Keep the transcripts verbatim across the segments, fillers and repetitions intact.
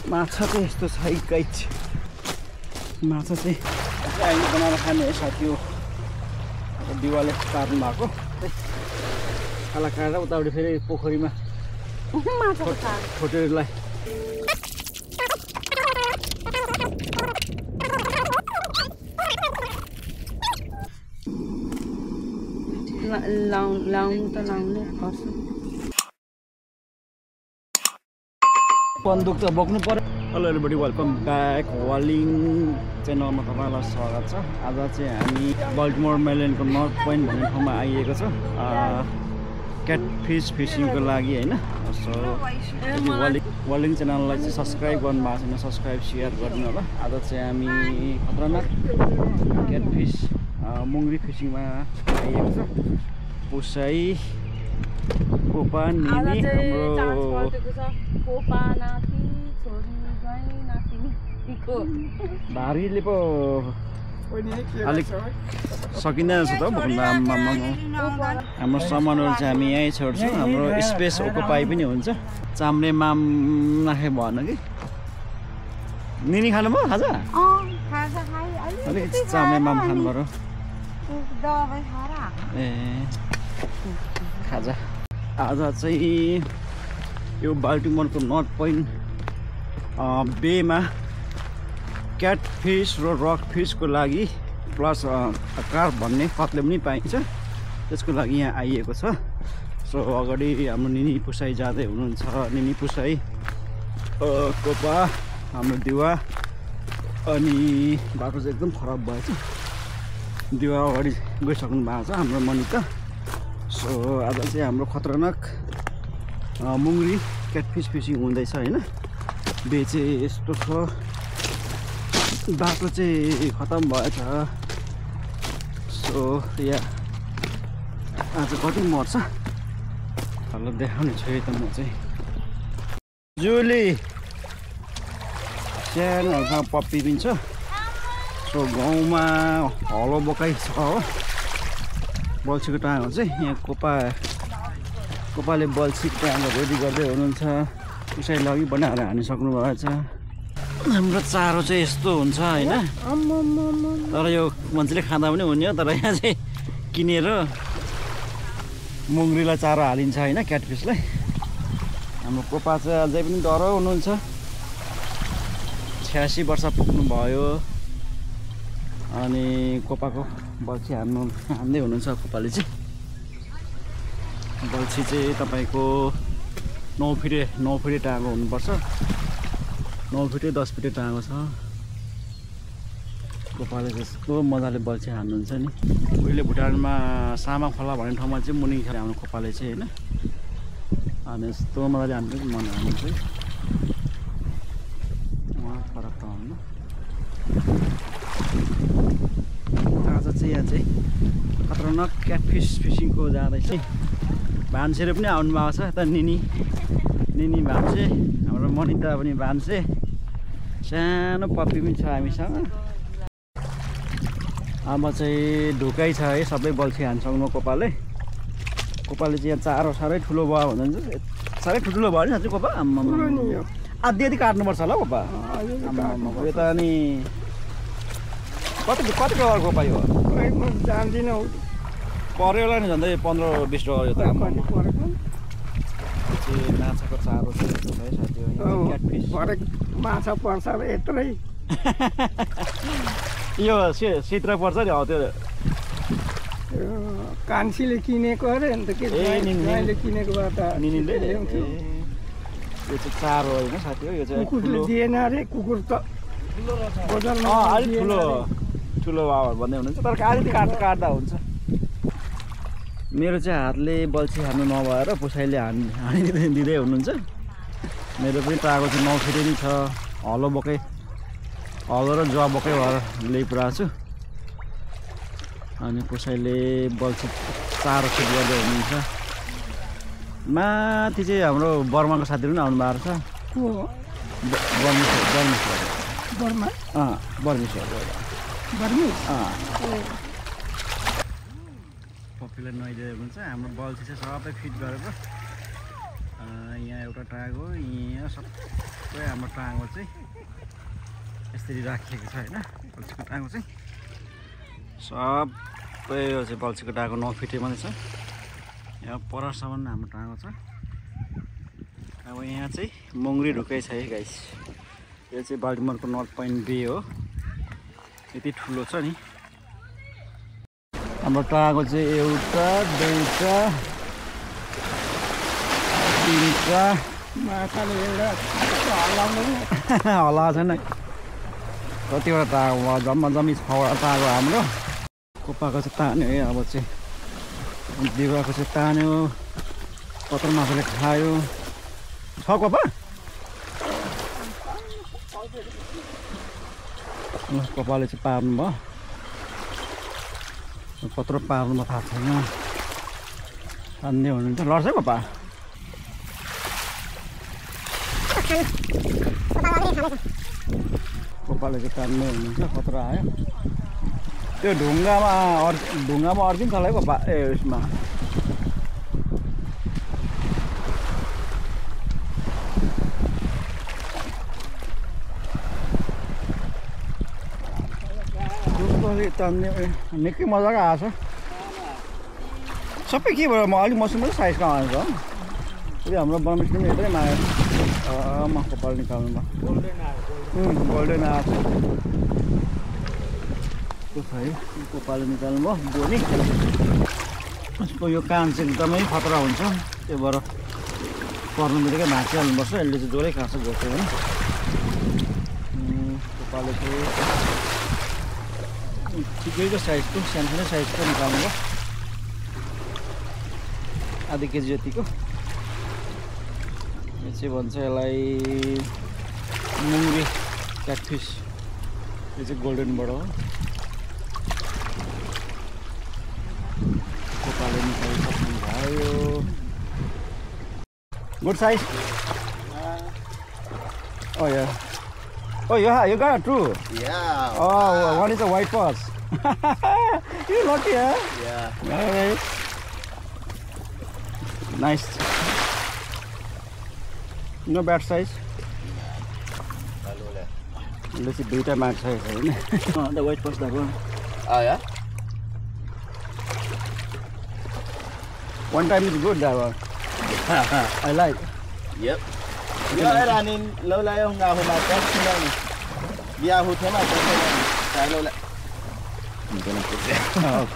माछा चाहिँ यस्तो छ गाइज माछा चाहिँ अहिले बनाएर खाने है साथी हो दिवाले काट्नु भएको काला काटेर उतापट्टि फेरि पोखरीमा छोटेरलाई लाउनु त लाउनै पर्छ बन्दुक त बोक्नु पर्यो hello everybody welcome back Waling च्यानलमा तपाईँलाई स्वागत छ आज चाहिँ हामी बल्टिमोर मेरिल्यान्डको नर्थ पोइन्ट भन्ने ठाउँमा आइएको छ क्याटफिस फिसिङको लागि होइन सो वालिङ वालिङ च्यानललाई चाहिँ सब्सक्राइब गर्नु भएको छैन सब्सक्राइब सेयर गरिदिनु होला आज चाहिँ हामी खतरनाक क्याटफिस मुङ्ग्री फिसिङमा आइएको छ पुसाई कोपा निनी हाम्रो भारीले पो अलिक सकिँदैन छ त हाम्रो सामानहरू चाहिँ हामी यहीँ छोड्छौँ हाम्रो स्पेस ओकुपाई पनि हुन्छ चाम्रे माम नाखे भएन कि निनी खानुभयो खाजा अलिक चाम्रे माम खानु पर्यो ए खाजा आज चाहिँ यो बाल्टिमोरको नर्थ पोइन्ट बेमा क्याटफिस र रक फिसको लागि प्लस कार्प भन्ने कत्ले पनि पाइन्छ त्यसको लागि यहाँ आइएको छ सो अगाडि हाम्रो निनी पुसाई जाँदै हुनुहुन्छ निनी पुसाई कोपा हाम्रो दिवा अनि बाटो चाहिँ एकदम खराब भएछ दिवा अगाडि गइसक्नु भएको छ हाम्रो मनिका सो आज चाहिँ हाम्रो खतरनाक मुङ्ग्री क्याटफिस फिसिङ हुँदैछ होइन बे चाहिँ यस्तो छ बाटो चाहिँ खतम भएछ सो यहाँ आज कति मर्छ हल्ला देखाउने छु है त म चाहिँ जुली सानोहरूसँग पप्पी पनि छ सो गाउँमा हलो बोकाइ छ हो बल्छीको टाँगो चाहिँ यहाँ कोपा कोपाले बल्छीको टाँगो रेडी गर्दै हुनुहुन्छ उसैले अघि बनाएर हानिसक्नु भएछ हाम्रो चारो चाहिँ यस्तो हुन्छ होइन तर यो मान्छेले खाँदा पनि हुने हो तर यहाँ चाहिँ किनेर मुङ्ग्रीलाई चारो हालिन्छ होइन क्याटफिसलाई हाम्रो कोपा चाहिँ अझै पनि डह्रो हुनुहुन्छ छ्यासी वर्ष पुग्नु भयो अनि कोपाको बल्छी हान्नु हान्दै हुनुहुन्छ कोपाले चाहिँ बल्छी चाहिँ तपाईँको नौ फिटे नौ फिटे टाँगो हुनुपर्छ नौ फिटे दस फिटे टाँगो छ कोपाले जस्तो मजाले बल्छी हान्नुहुन्छ नि उहिले भुटानमा सामा खोला भन्ने ठाउँमा चाहिँ मुनि खेर हाम्रो कोपाले चाहिँ होइन अनि यस्तो मजाले हान्नु मन हान्नु चाहिँ उहाँ फरक त हुनु आज चाहिँ यहाँ चाहिँ खतरनाक क्याटफिस फिसिङको जाँदैछ भान्सेहरू पनि आउनु भएको छ यता निनी निनी भान्से हाम्रो मनिता पनि भान्से सानो पप्पी पनि छ हामीसँग अब चाहिँ ढुकाइ छ है सबै बल्छी हान्सक्नु कोपाले कोपाले चाहिँ यहाँ चारो साह्रै ठुलो भयो भन्नुहुन्छ साह्रै ठुल्ठुलो भयो नि साँच्चै कोपा आधी आधी काट्नुपर्छ होला कोपा यो त अनि कति कति डलर कोपा यो जान्दिनँ पर्यो होला नि झन्डै पन्ध्र बिस डलर यो त माछाको चारो है साथी क्याटफिस माछा पर्छ यत्रै यो सित्र पर्छ नि हौ त्यो कान्छीले किनेको अरे अन्त के निनीले किनेकोबाट निनीले यो चाहिँ चारो होइन साथी हो यो चाहिँ कुकुरले दिएन अरे कुकुर त बजारमा अलिक ठुलो ठुलो बाबा भन्दै हुनुहुन्छ तर अलिकति काट काट्दा हुन्छ मेरो चाहिँ हातले बल्छी हान्नु नभएर पुसाइले हान हानिदिँदै दिँदै हुनुहुन्छ मेरो पनि टाँगो चाहिँ नौ फिटे नि छ हलो बोकै हलो र जुवा बोकै भएर ल्याइपुऱ्याएको छु अनि पुसाइले बल्छी चारो फिट गर्दै हुनुहुन्छ माथि चाहिँ हाम्रो बर्माको साथीहरू पनि आउनु भएको छ बर्मा अँ बर्मिसर पप्पीलाई नुहाइदिएको हुन्छ हाम्रो बल्छी चाहिँ सबै फिट गरेर यहाँ एउटा टाँगो यहाँ सबै हाम्रो टाँगो चाहिँ यसरी राखिएको छ होइन बल्छीको टाँगो चाहिँ सबै यो चाहिँ बल्छीको टाँगो नफिटे पनि छ यहाँ परसम्म हाम्रो टाँगो छ अब यहाँ चाहिँ मुङ्ग्री ढुकै छ है गाइस यो चाहिँ बाल्टिमोरको नर्थ पोइन्ट बे हो यति ठुलो छ नि हाम्रो टाँगो चाहिँ एउटा दुईवटा तिनवटा माछाले एउटा हल्लाउनु हल्ला छैन कतिवटा टाँगो जम्मा जम्मी छवटा टाँगो हाम्रो कोपाको चाहिँ तान्यो है अब चाहिँ दिवाको चाहिँ तान्यो पत्र माछाले खायो छ कोपा कोपाले चाहिँ पार्नु भयो पत्र पार्नु थाहा छैन तान्ने हुनुहुन्छ लड्छ कोपा कोपाले चाहिँ तान्ने हुनुहुन्छ पत्र आयो त्यो ढुङ्गामा अर ढुङ्गामा अड्किन्छ होला है कोपा ए उसमा तान्ने निकै मजाको आएको छ सबै के भयो म अलिक मसिनो साइजको आउँछ फेरि हाम्रो बर्मिसले पनि यत्रै माग्यो म कोपाल निकाल्नु भयो गोल्डन आएको छ है कोपाल निकाल्नु भयो बोनी उसको यो कान चाहिँ एकदमै खतरा हुन्छ त्यो भएर पर्नु बित्तिकै भाँचिहाल्नुपर्छ यसले चाहिँ जोरै खान्छ गोर्छ होइन कोपाले चाहिँ ठिकैको साइजको सानो साइजको निकाल्नु भयो आधी केजी जतिको यो चाहिँ भन्छ यसलाई मुङ्ग्री क्याटफिस यो चाहिँ गोल्डनबाट हो कोपाले निकालिसक्नु भयो good size oh yeah Oh, yeah, you got it too. Yeah. Oh, wow. One is a white paws. You're lucky, huh? Yeah. All right. Nice. No bad size. Let's see, beta match size. Oh, the white paws, that one. Oh, yeah? One time is good, that one. I like. Yep. Nhớ ra nên lâu nay ông nào mà test không đâu này. Bia hút thế mà test không đâu. Cái lâu lại. Mình có làm chút đấy. Ok.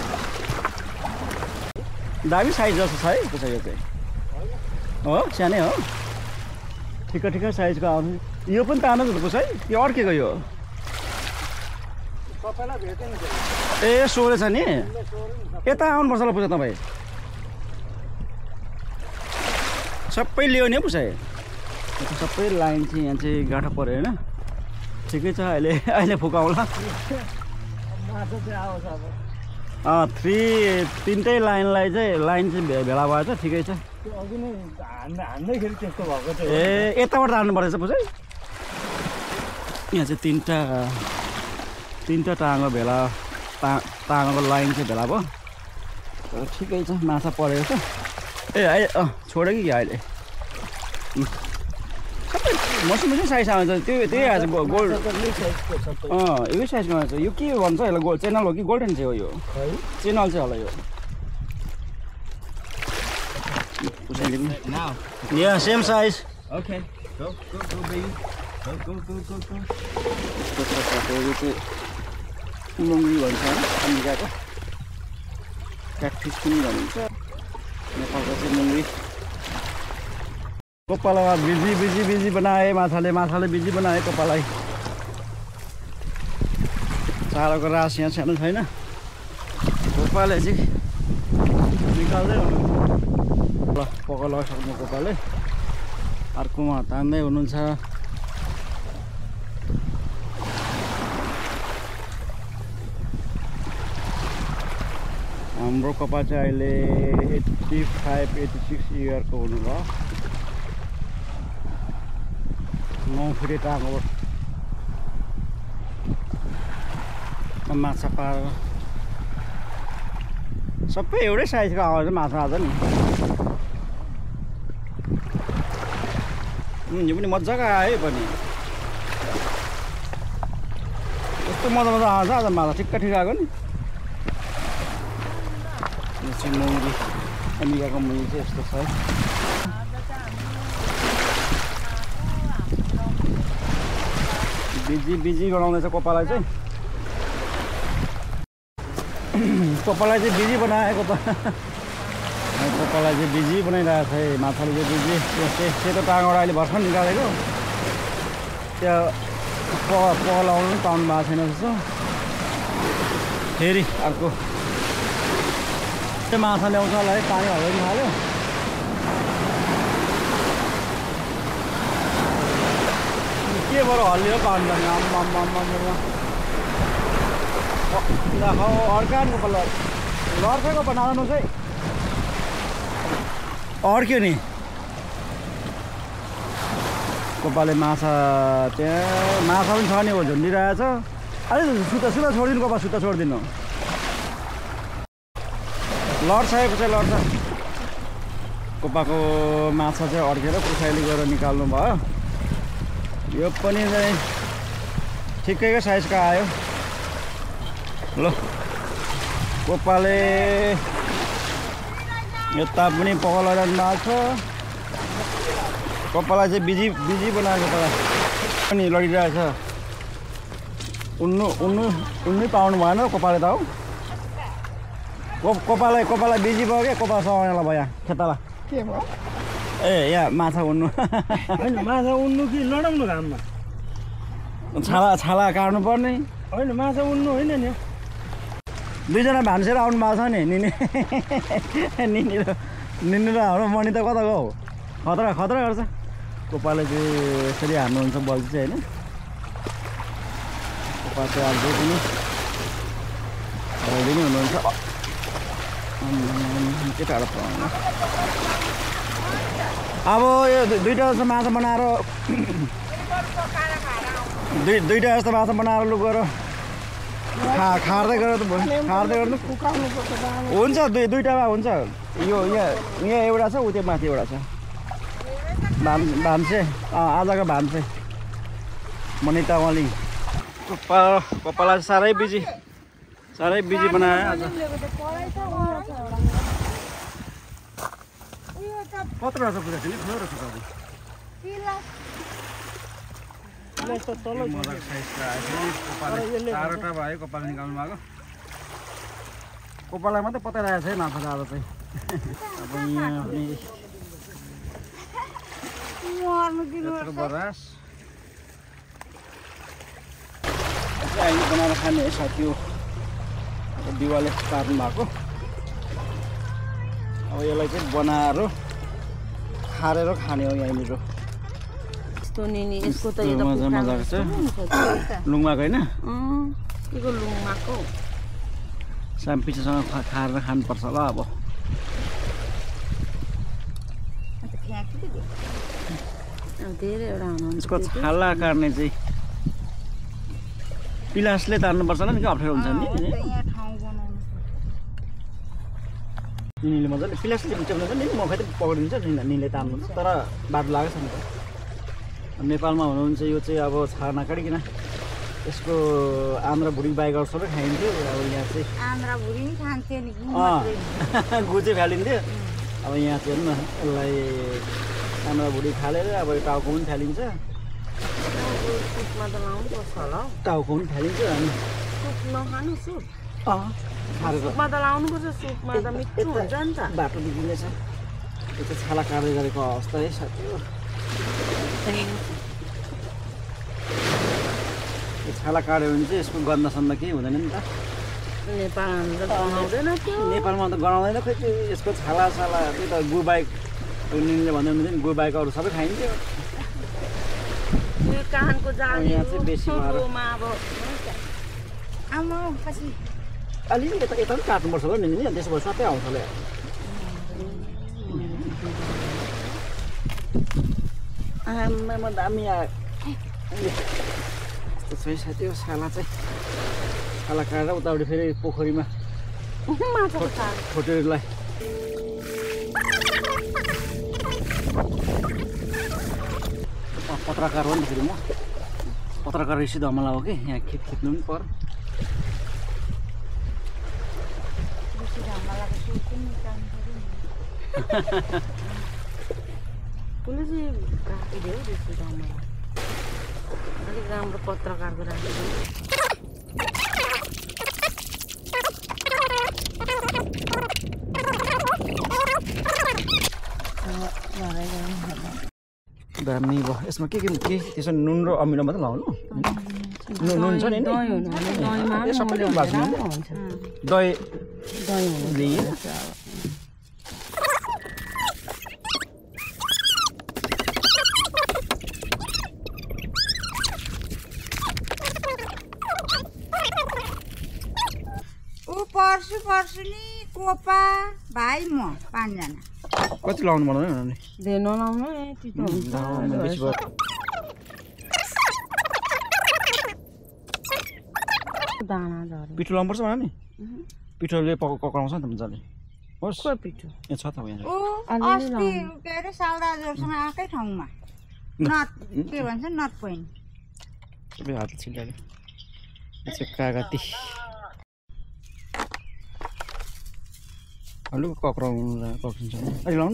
दामी size जस्तो छ है त्यसो यो चाहिँ हो सानै हो ठिक ठिक साइजको आउँछ यो पनि तानो जस्तो पुछ है यो अड्केको यो तपाईँलाई भेटेँ नि ए सोरे छ नि यता आउनुपर्छ ल पुछ तपाईँ सबै ल्यायो नि पुछ सबै लाइन चाहिँ यहाँ चाहिँ गाँठो पऱ्यो होइन ठिकै छ अहिले अहिले फुकाउला माछा चाहिँ आउँछ अब अँ थ्री तिनटै लाइनलाई चाहिँ लाइन चाहिँ भेला भएछ ठिकै छ त्यो अघि नै हान्दा हान्दैखेरि त्यस्तो भएको थियो ए यताबाट हाल्नु पर्छ पुछ यहाँ चाहिँ तिनवटा तिनवटा टाँगो भेला ता टाँगोको लाइन चाहिँ भेला भयो तर ठिकै छ माछा परेको छ ए अहिले अँ छोड्यो कि अहिले सबै मसिनो मसिनो साइज आउँछ त्यो त्यही आएछ गोल्ड अँ एकै साइजको आएछ यो के भन्छ यसलाई गोल्ड चेनल हो कि गोल्डन चाहिँ हो यो चेनल चाहिँ होला यो या same size Okay. Go, go, go, baby. Go, go, go, go, go. यो चाहिँ मुङ्गी भन्छ अमेरिकाको क्याटफिस पनि भनिन्छ नेपालको चाहिँ मुङ्गी कोपालाई बिजी बिजी बिजी बनाए माछाले माछाले बिजी बनाए कोपालाई चारोको रास यहाँ सानो छैन कोपाले चाहिँ निकाल्दै हुनुहुन्छ ल पक्का लगाइसक्नु कोपाले अर्कोमा तान्दै हुनुहुन्छ हाम्रो कोपा चाहिँ अहिले एट्टी फाइभ एट्टी सिक्स इयरको हुनुभयो नौ फिटे टाँगो माछा पारेर सबै एउटै साइजको आउँछ माछा आज नि यो पनि मजाको आयो पनि यस्तो मजा मजा आउँछ आज माछा ठिक्क ठिक आएको नि यो चाहिँ मुङ्गी अमिकाको मुङ्गी चाहिँ यस्तो छ बिजी बिजी बनाउँदैछ कोपालाई चाहिँ कोपालाई चाहिँ बिजी बनाएको त कोपालाई चाहिँ बिजी बनाइरहेको छ है माछाले चाहिँ बिजी सेतो टाँगबाट अहिले भर्खर निकालेको त्यहाँ प पलाउनु पनि पाउनु भएको छैन जस्तो फेरि अर्को त्यो माछा ल्याउँछ होला है पानी हाल्दै थाल्यो के भएर हल्लियो पानी त अर्कानको पल्ल लड्छको बनाउनु चाहिँ अड्क्यो नि कोपाले माछा त्यहाँ माछा पनि छ नि हो झुन्डिरहेछ अलिक सुता सुता छोडिदिनु कोपा सुता छोडिदिनु लड्छ है पुछाइ लड्छ कोपाको माछा चाहिँ अड्केर पुछाइले गएर निकाल्नु भयो यो पनि चाहिँ ठिकैको साइजको आयो ल कोपाले यता पनि पकाइरहनु भएको छ कोपालाई चाहिँ बिजी बिजी बनाएको कोपालाई पनि लडिरहेछ उन्नु उन्नु उन्नै पाउनु भएन कोपाले त हौ को कोपालाई कोपालाई बिजी भयो क्या कोपा समाउनलाई भयो यहाँ खेताला के भयो ए यहाँ माछा उन्नु होइन माछा उन्नु कि लडाउनु घाममा छाला छाला काट्नु पर्ने होइन माछा उन्नु होइन नि दुईजना भान्सेर आउनु भएको छ नि निनी निनी र निनी र हाम्रो मणि त कता गयो खतरा खतरा गर्छ कोपाले चाहिँ यसरी हान्नुहुन्छ बल्छी चाहिँ होइन कोपा चाहिँ आज पनि रेडी नै हुनुहुन्छ के टाढो पाउनु अब यो दुईवटा जस्तो माछा बनाएर दुई दुईवटा जस्तो माछा बनाएर लु गएर खा खार्दै गरेर त भयो खार्दै गर्नु हुन्छ दुई दुईवटामा हुन्छ यो यहाँ यहाँ एउटा छ उ त्यो माथि एउटा छ भान भान्से आजको भान्से मनिता वाली कोपा कोपालाई साह्रै बिजी साह्रै बिजी बनायो आज कत्रो रहेछ पुरा ठुलो ठुलो रहेछ मजाको साइजको आयो चारवटा भयो कोपाले निकाल्नु भएको कोपालाई मात्रै पताइरहेको छ है माछा आज चाहिँ अब यहाँ पनि यत्रो बरास अहिले बनाएर खाने है साथी हो दिवाले पार्नु भएको अब यसलाई चाहिँ बनाएर खारेर खाने हो यहाँनिर मजा मजाको छ लुङमाको होइन साम पिछेसँग खाएर खानुपर्छ होला अब यसको छाला काट्ने चाहिँ पिलासले तान्नुपर्छ होला नि क्या अप्ठ्यारो हुन्छ नि निले मजाले पिलासले च्याप्नुहुन्छ नि म खै त पक्रिदिन्छ निले तान्नुहुन्छ तर बाटो लागेको छ नि त नेपालमा हुनुहुन्छ यो चाहिँ अब छाला नकाटिकन यसको आन्द्रा भुडी बाहेक अरू सबै खाइन्थ्यो अब यहाँ चाहिँ आन्द्रा भुडी नि खान्थ्यो नि गु चाहिँ फालिन्थ्यो अब यहाँ चाहिँ हेर्नु न यसलाई आन्द्रा भुडी फालेर अब यो टाउको पनि फालिन्छ टाउको पनि फालिन्छ अनि बाटो बिग्रिनेछ यो चाहिँ छाला काट्दै गरेको अवस्था है साथी हो छाला काट्यो भने चाहिँ यसको गन्ध सन्द केही हुँदैन नि त नेपालमा त गनाउँदैन खोइ त्यो यसको छाला छाला त्यही त गु बाहेक निले भन्दै हुनुहुन्थ्यो नि गु बाहेक अरू सबै खाइन्थ्यो यहाँ चाहिँ बेसी भएर अलिअलि यता यता पनि काट्नुपर्छ होला नि त्यसो भए सबै आउँछ होला आमामा दामी आयो यस्तो छ साथी हो छाला चाहिँ छाला काटेर उतापट्टि फेरि पोखरीमा छोटेरलाई पत्रकार हो नि फेरि म पत्रकार रहेछु धमला हो कि यहाँ खेत खेत्नु पनि पर्यो बेसी धमलाको सुट पनि निकाल्नु पर्यो नि कुनै चाहिँ काटिदियो हौ बेसी धमला अलिक राम्रो पत्रकारको राखिदियो दामी भयो यसमा के के के त्यसो नुन र अमिलो मात्रै लाउनु नुन नुन छ नि नि सबै भाज्नु दही दही ऊ पर्सु पर्सु नि कोपा भाइ म पाँचजना कति लाउनु पर्दैन नि दे नलाउनु ए तितो हुन्छ दाना झरे पिठो लाउनुपर्छ भने नि पिठोले पक पकाउँछ नि त मजाले होस् को पिठो ए छ त यहाँ ओ अस्ति के अरे सालदाजुसँग आएकै ठाउँमा नट के भन्छ नट पोइन्ट सबै हात छिल्लाले यसो कागती अलिक कक्राउनु कक्रिन्छ अहिले लाउनु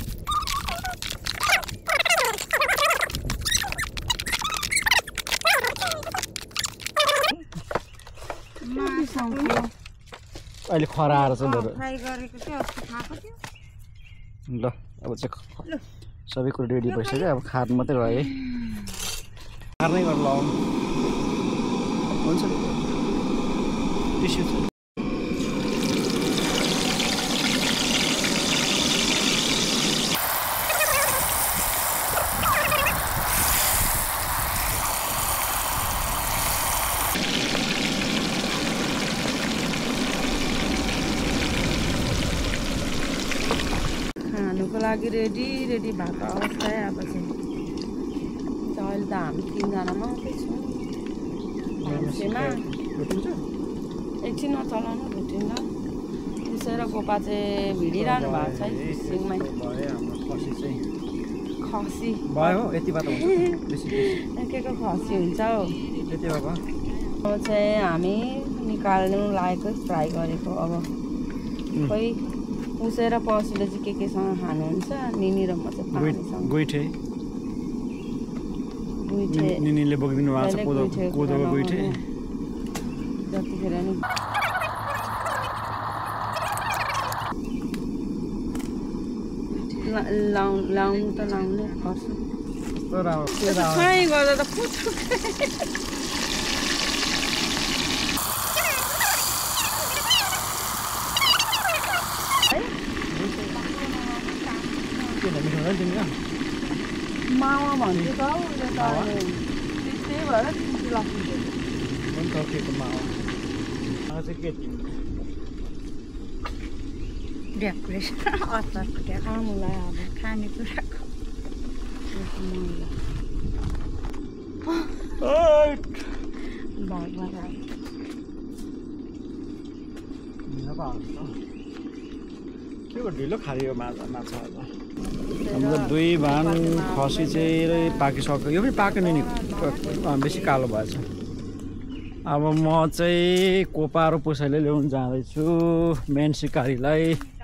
अहिले खरा आएर चाहिँ बरु फ्राई गरेको थियो अस्ति खाएको थियो ल अब चाहिँ सबै कुरो रेडी भइसक्यो अब खाद मात्रै रह्यो है खार नै गरेर लाउनु हुन्छ नि टिस्यु छ खानुको लागि रेडी रेडी भएको अवस्था अब चाहिँ अहिले त हामी तिनजना मात्रै छौँ मान्छेमा एकछिन नचलाउनु भुटिन्न त्यसै र गोपा चाहिँ भिडिरहनु भएको छ है फिसिङमै खसी भयो यति बात हुन्छ बेसी के को खसी हुन्छ हौ यति बाबा अब चाहिँ हामी निकाल्नु लागेको फ्राई गरेको अब खोइ उसेर पशुले चाहिँ के केसँग खानुहुन्छ निनी र म चाहिँ पानीसँग गोइठे गुइठे निनीले बोकिदिनु भएको छ कोदो कोदोको गोइठे जतिखेर नि लाउनु लाउनु त लाउनै पर्छ फ्राई गर्दा त पुच्छु मावा भन्छु त हौ उसले त त्यही भएर तिमी लाग्छ मावा चाहिँ के डेकोरेसन अचारको त्यहाँ खानुलाई अब खानेकुराको भगवान् के हो ढिलो खायो माछा माछा हाम्रो दुई भान खसी चाहिँ पाकिसक्यो यो पनि पाकेन नि बेसी कालो भएछ अब म चाहिँ कोपा र पुसाइले ल्याउनु जाँदैछु मेन सिकारीलाई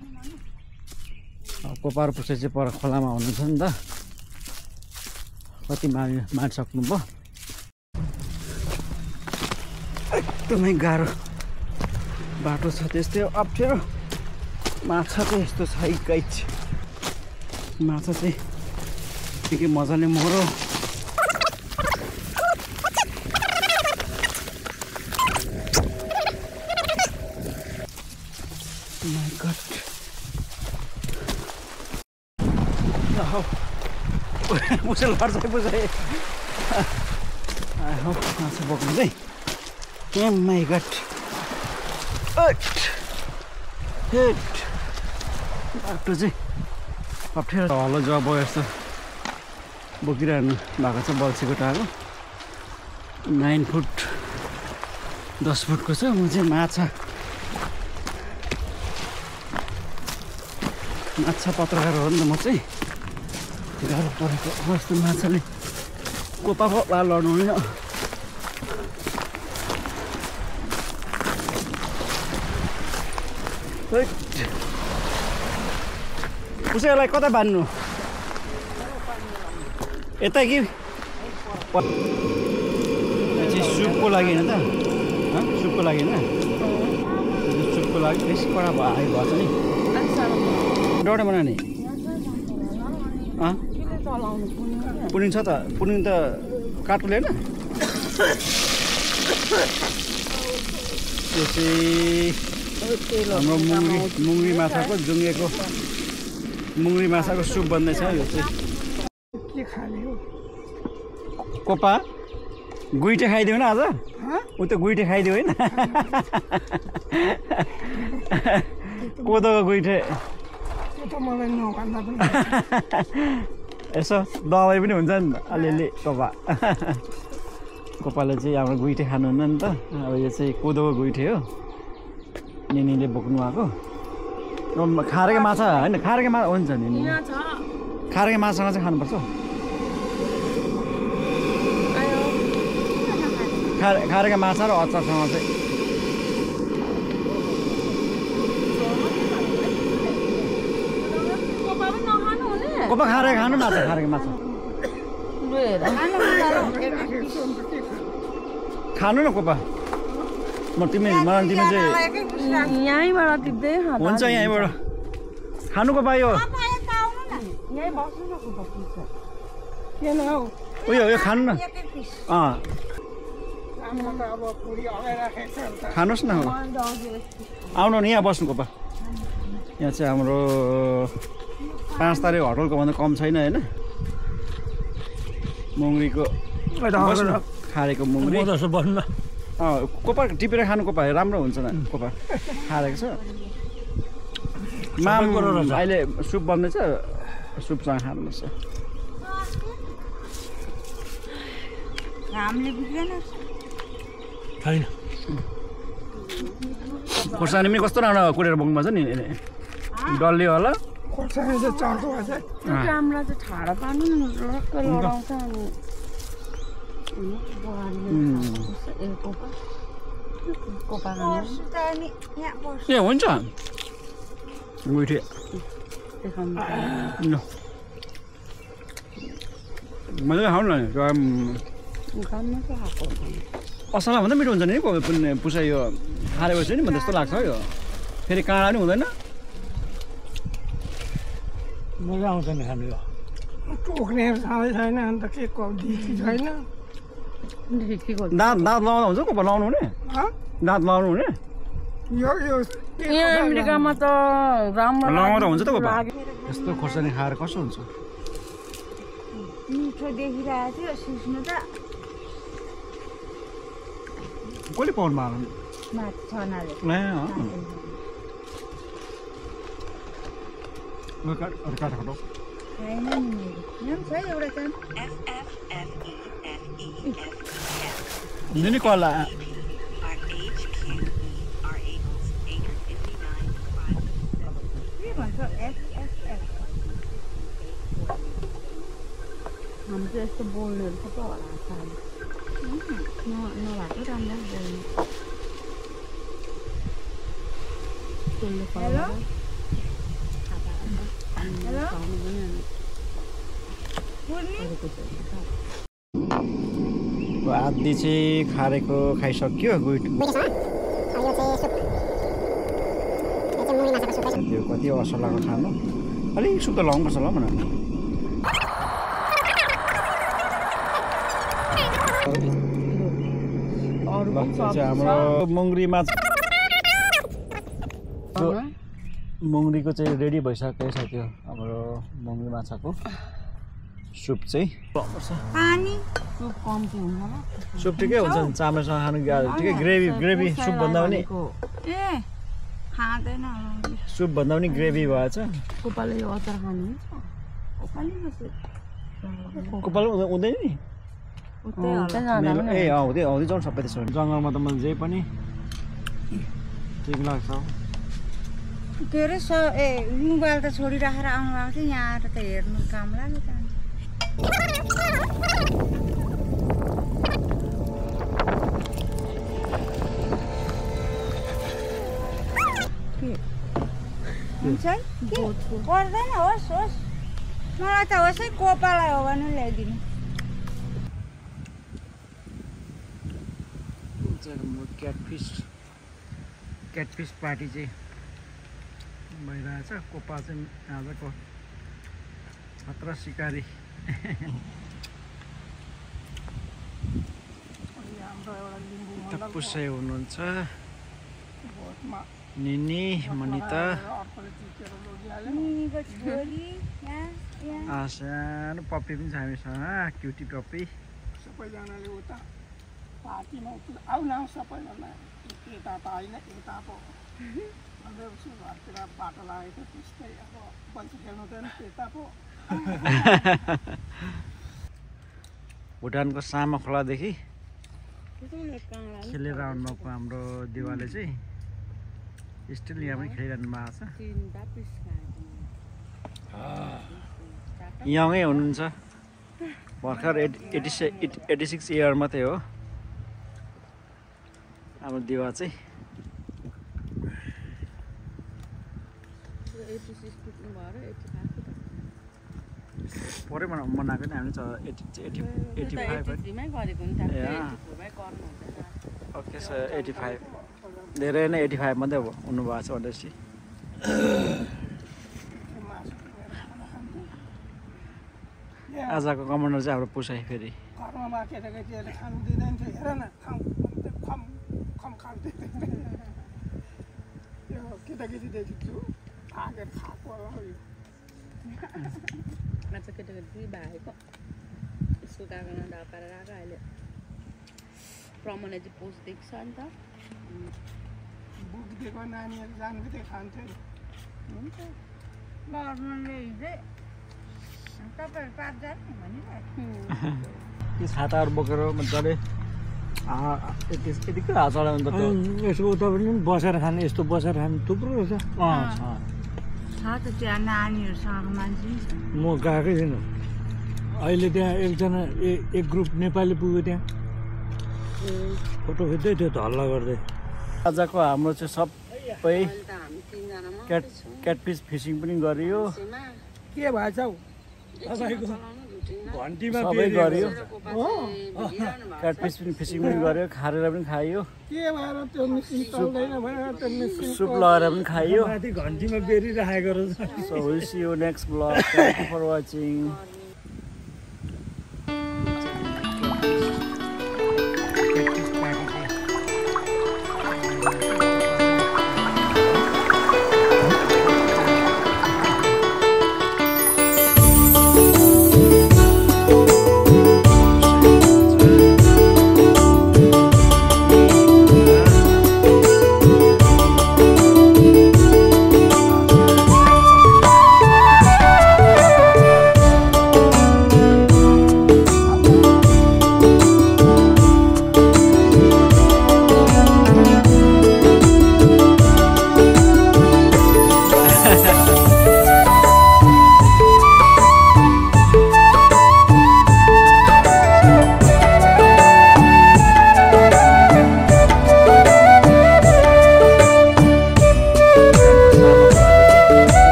कोपा र पुसाइ चाहिँ पर खोलामा हुनुहुन्छ नि त कति मारि मारिसक्नु भयो एकदमै गाह्रो बाटो छ त्यस्तै अप्ठ्यारो माछा चाहिँ यस्तो छ गाइच माछा चाहिँ के के मजाले मरो माय गॉड पुसेल लड्छ पुसाइ आयो माछा बोक्नु चाहिँ ए माय गॉड हेट बाटो चाहिँ अप्ठ्यारो हलो जब यस्तो बोकिरहनु भएको छ बल्छीको टाढो नाइन फुट दस फुटको छ म चाहिँ माछा माछा पत्रकार हो नि त म चाहिँ गाह्रो परेको यस्तो माछाले कोपाको वा लड्नु होइन उसैलाई कता बान्नु यता कि सुपको लागि होइन त सुपको लागि होइन सुपको लागि बेसी कडा भयो हाई भएछ नि डढा बनाउने पुनिङ छ त पुनिङ त काट्नु लिएन यो चाहिँ हाम्रो मुङ्गी मुङ्गी माछाको जुङ्गेको मुङ्गी माछाको सुप बन्दैछ यो चाहिँ कोपा गुइटे खाइदियो न आज ऊ त गुइटे खाइदियो होइन कोदोको गुइटे यसो दबाई पनि हुन्छ नि अलिअलि कोपा कोपाले चाहिँ हाम्रो गुइटे खानुहुन्न नि त अब यो चाहिँ कोदोको गुइटे हो निनीले बोक्नु आएको खारेको माछा होइन खारेको माछा हुन्छ नि खारेको माछासँग चाहिँ खानुपर्छ खारे खारेको माछा र अचारसँग चाहिँ कोपा खारेको खानु माछा खारेको माछा खानु न कोपा म तिमी मलाई तिमी चाहिँ यहीँबाट टिप्दै हुन्छ यहीँबाट खानुको पायो उयो यो खानु न अँ खानुहोस् न आउनु नि यहाँ बस्नु कोपा यहाँ चाहिँ हाम्रो पाँच तारिक होटलको भन्दा कम छैन होइन मुङ्गरीको खारेको मुङ्गरी बस्नु अँ कोपा टिपेर खानु कोपा राम्रो हुन्छ न कोपा खारेको छ माम अहिले सुप बन्दैछ सुपसँग खानुपर्छ छैन खोर्सानी पनि कस्तो राम्रो कुटेर बोक्नु पर्छ नि डल्ले होला खोर्सानी चाहिँ चर्को भएछ कामलाई चाहिँ ठाडो पार्नु न लक्क लडाउँछ अनि ए हुन्छ गुइठे मजाले खाउनु न असला भन्दा मिठो हुन्छ नि पुसा यो खारेपछि नि म त्यस्तो लाग्छ यो फेरि काँडा पनि हुँदैन मजा आउँछ नि खानु यो टोक्ने छँदै छैन अन्त के ढिकी छैन दाँत दाँत लाउँदा हुन्छ कोपा लाउनु हुने दाँत लाउनु हुने यो यो यहाँ अमेरिकामा त राम्रो लाउँदा हुन्छ त कोपा यस्तो खोर्सानी खाएर कस्तो हुन्छ मिठो देखिरहेको थियो सिस्नु त कसले पाउनु भएको माथि छनाले ए अँ काट काट खटाउ छैन नि मेरो यहाँ छ एउटा काम नि कला के भन्छ एफएफएफ हामी चाहिँ यस्तो बोल्नेहरू थुप्रो होला नभएको राम्रो बोल्नु हेलो हेलो आधी चाहिँ खारेको खाइसक्यो गुइट त्यो कति असलाको खानु अलिक सुप त लाउनुपर्छ होला भनेर हाम्रो मुङ्गरी माछा मुङ्गरीको चाहिँ रेडी भइसकेको छ त्यो हाम्रो मुङ्गरी माछाको सुप चाहिँ पानी सुप कम्ती हुन्न सुप ठिकै हुन्छ नि चामलसँग खानु ठिकै ग्रेभी ग्रेभी सुप भन्दा पनि ए खाँदैन सुप भन्दा पनि ग्रेभी भएछ कोपाले यो अचार खानुहुन्छ कोपाल हुँदैन नि ए अँ हुँदै आउँदै जाउँ सबै त्यसो भने जङ्गलमा त मलाई जे पनि ठिक लाग्छ के अरे स ए मोबाइल त छोडिराखेर आउनु भएको थियो यहाँ आएर त हेर्नु काम लाग्यो त हुन्छ है के पर्दैन होस् होस् मलाई त होस् है कोपालाई हो भने ल्याइदिनु क्याटफिस क्याटफिस पार्टी चाहिँ भइरहेछ कोपा चाहिँ आजको खतरा सिकारी पुसै हुनुहुन्छ निनी मनिता सानो पप्पी पनि छ हामीसँग क्युटी पप्पी सबैजनाले उता पार्टीमा आउ न सबैजना यता त होइन यता पो अन्त उसो घरतिर बाटो लागेको त्यस्तै अब बल्छी खेल्नु त त्यता पो भुटानको सामा खोलादेखि खेलेर आउनुभएको हाम्रो दिवाले चाहिँ स्टिल यहाँ पनि खेलिरहनु भएको छ यङै हुनुहुन्छ भर्खर एटी एटी सिक्स इयर मात्रै हो हाम्रो दिवा चाहिँ परै मनाएको नि हामीले eighty five okay sir eighty five धेरै नै एटी फाइभ मात्रै हुनुभएको छ भनेपछि आजको कमान्डर चाहिँ हाम्रो पुसाइ फेरि घरमा केटाकेटीहरूले खानु दिँदैन थियो हेर न खाउँ खम खम खाँदै यो केटाकेटी देखेको छु भागेर खाएको होला यो आज केटाकेटी भागेको यसको कागमा ढाकाएर राखेको अहिले प्रमले चाहिँ पोस्ट देख्छ नि त बुक दिएको नानीहरू जानु बित्तिकै खान्थ्यो हुन्छ ल मैले हिजै तपाईँहरू पाँचजना भनिरहेको यो छाताहरू बोकेर मजाले यतिकै हात चलायो भने त यसको उता पनि बसेर खाने यस्तो बसेर खाने थुप्रो रहेछ छ त त्यहाँ नानीहरूसँग मान्छे नि छ म गएकै थिइनँ अहिले त्यहाँ एकजना एक ग्रुप नेपाली पुग्यो त्यहाँ फोटो खिच्दै थियो त हल्ला गर्दै आजको हाम्रो चाहिँ सबै क्याट क्याटफिस फिसिङ पनि गरियो के भएछ हौ तपाईँको घन्टीमा सबै गरियो क्याटफिस पनि फिसिङ पनि गर्यो खारेर पनि खाइयो के भएर त्यो मिसिन चल्दैन भनेर त्यो मिसिन सुप लगाएर पनि खाइयो माथि घन्टीमा बेरिराखेको रहेछ so will see you next vlog thank you for watching